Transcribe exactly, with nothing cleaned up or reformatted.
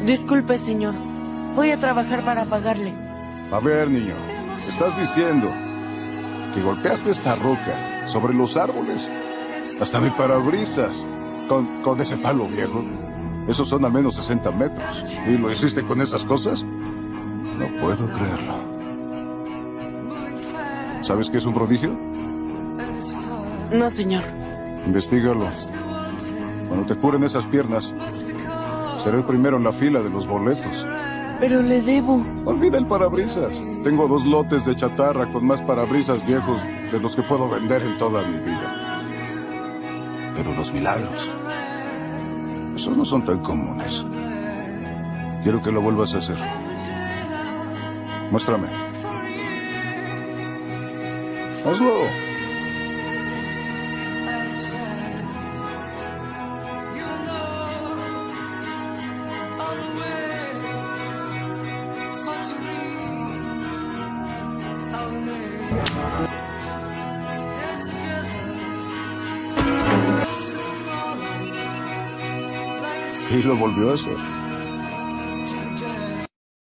Disculpe, señor. Voy a trabajar para pagarle. A ver, niño, estás diciendo que golpeaste esta roca sobre los árboles, hasta mi parabrisas, con, con ese palo viejo. Esos son al menos sesenta metros. ¿Y lo hiciste con esas cosas? No puedo creerlo. ¿Sabes qué es un prodigio? No, señor. Investígalo. Cuando te curen esas piernas, seré el primero en la fila de los boletos. Pero le debo. Olvida el parabrisas. Tengo dos lotes de chatarra con más parabrisas viejos de los que puedo vender en toda mi vida. Pero los milagros, esos no son tan comunes. Quiero que lo vuelvas a hacer. Muéstrame. Hazlo. Y lo volvió a hacer.